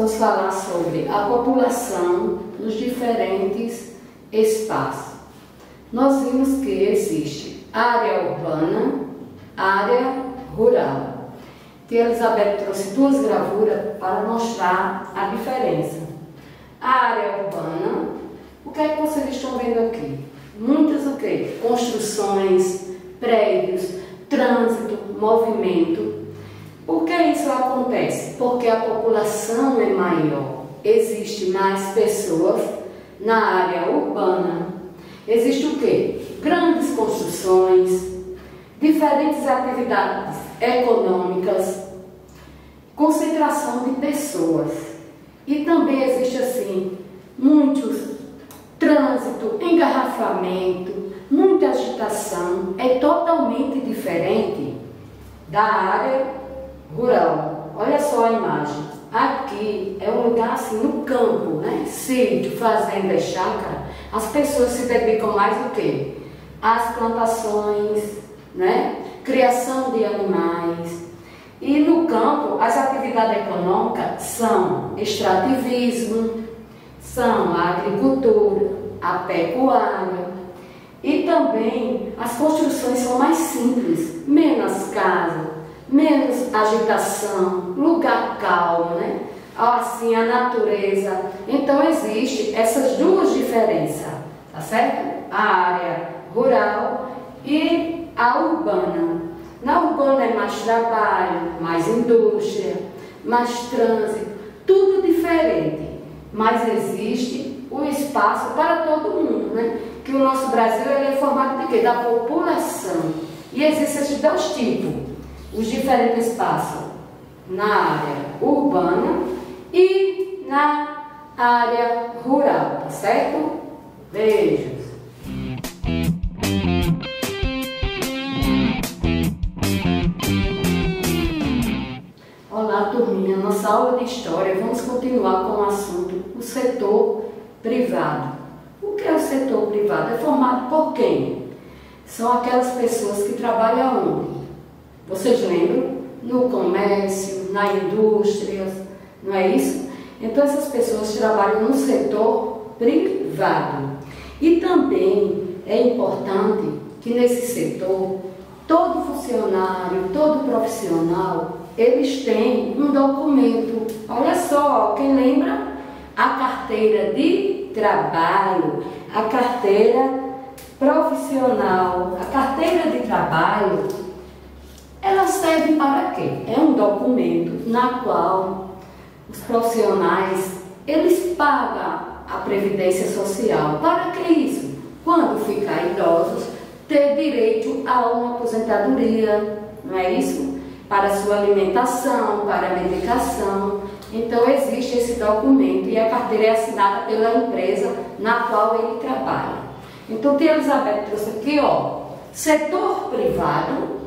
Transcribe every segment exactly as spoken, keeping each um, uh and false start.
vamos falar sobre a população nos diferentes espaços. Nós vimos que existe área urbana, área rural. Tia Elizabeth trouxe duas gravuras para mostrar a diferença. A área urbana, o que é que vocês estão vendo aqui? Muitas o quê? Construções, prédios, trânsito, movimento. Por que isso acontece? Porque a população é maior, existe mais pessoas na área urbana. Existe o quê? Grandes construções, diferentes atividades econômicas, concentração de pessoas. E também existe assim, muitos trânsito, engarrafamento, muita agitação. É totalmente diferente da área rural. Olha só a imagem. Aqui é um lugar assim no campo, né? Sítio, fazenda e chácara. As pessoas se dedicam mais do que? Às plantações, né? Criação de animais. E no campo, as atividades econômicas são extrativismo, são a agricultura, a pecuária. E também as construções são mais simples, menos casa, menos agitação, lugar calmo, né? Assim, a natureza. Então, existe essas duas diferenças, tá certo? A área rural e a urbana. Na urbana é mais trabalho, mais indústria, mais trânsito, tudo diferente. Mas existe o espaço para todo mundo, né? Que o nosso Brasil ele é formado de quê? Da população. E existem esses dois tipos, os diferentes espaços na área urbana e na área rural, tá certo? Beijos! Olá, turminha! Nossa aula de História, vamos continuar com o assunto, o setor privado. O que é o setor privado? É formado por quem? São aquelas pessoas que trabalham onde? Vocês lembram? No comércio, na indústria, não é isso? Então essas pessoas trabalham no setor privado. E também é importante que nesse setor, todo funcionário, todo profissional, eles têm um documento. Olha só, quem lembra? A carteira de trabalho, a carteira profissional, a carteira de trabalho, ela serve para quê? É um documento na qual os profissionais, eles pagam a previdência social. Para que isso? Quando ficar idosos, ter direito a uma aposentadoria, não é isso? Para a sua alimentação, para a medicação. Então existe esse documento e a carteira é assinada pela empresa na qual ele trabalha. Então tia Elizabeth trouxe aqui, ó, setor privado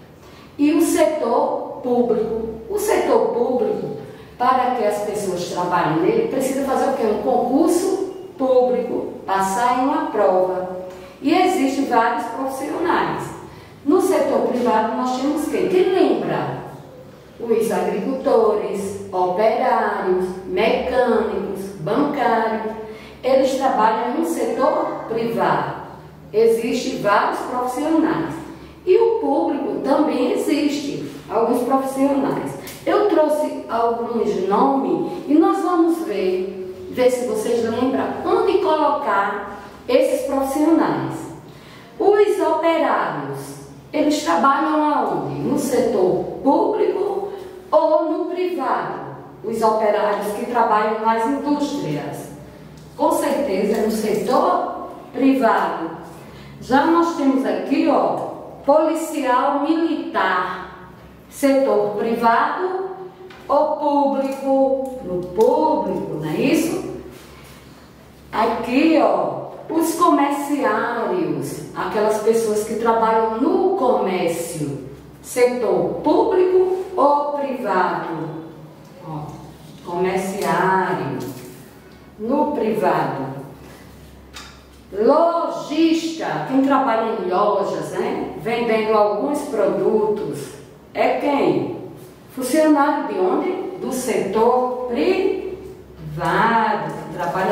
e o setor público. O setor público, para que as pessoas trabalhem nele, precisa fazer o quê? Um concurso público, passar em uma prova. E existem vários profissionais. No setor privado nós temos quem? Quem lembra? Os agricultores, operários, mecânicos, bancários. Eles trabalham no setor privado. Existem vários profissionais. E o público também existe, alguns profissionais. Eu trouxe alguns nomes e nós vamos ver, ver se vocês lembram onde colocar esses profissionais. Os operários, eles trabalham aonde? No setor público ou no privado? Os operários que trabalham nas indústrias, com certeza é no setor privado. Já nós temos aqui, ó, policial militar, setor privado ou público? No público, não é isso? Aqui, ó, os comerciários, aquelas pessoas que trabalham no comércio, setor público ou privado? Ó, comerciário, no privado. Lojista, quem trabalha em lojas, né? Vendendo alguns produtos, é quem? Funcionário de onde? Do setor privado.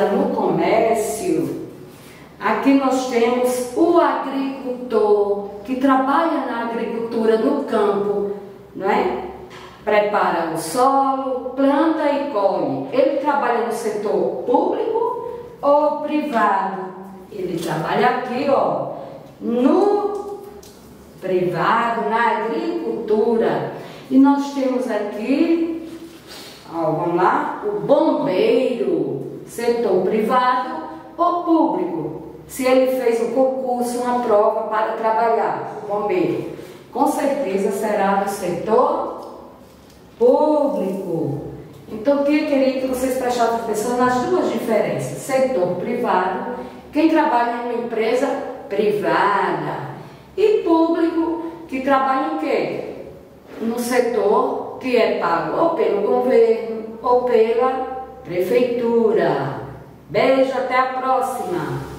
trabalha no comércio. Aqui nós temos o agricultor, que trabalha na agricultura no campo, não é? Prepara o solo, planta e colhe. Ele trabalha no setor público ou privado? Ele trabalha aqui, ó, no privado, na agricultura. E nós temos aqui, ó, vamos lá, o bombeiro, setor privado ou público. Se ele fez um concurso, uma prova para trabalhar, o bombeiro, com certeza será no setor público. Então, eu queria que vocês prestassem atenção nas duas diferenças. Setor privado, quem trabalha em uma empresa privada, e público, que trabalha em quê? No setor que é pago ou pelo governo ou pela prefeitura. Beijo, até a próxima!